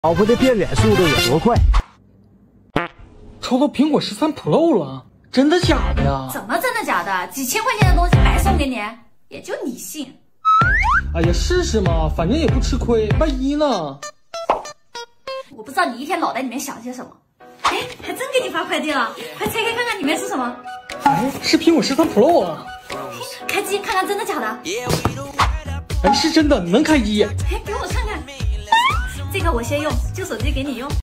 老婆的变脸速度有多快？ 抽到苹果13 Pro 了，真的假的呀？ 怎么真的假的？几千块钱的东西白送给你，也就你信。 哎呀，试试嘛，反正也不吃亏，万一呢？ 我不知道你一天脑袋里面想些什么。哎，还真给你发快递了，快拆开看看里面是什么。 哎，是苹果13 Pro 啊！ 开机看看真的假的？ 哎，是真的，能开机。 哎，给我看看。这个我先用，旧手机给你用。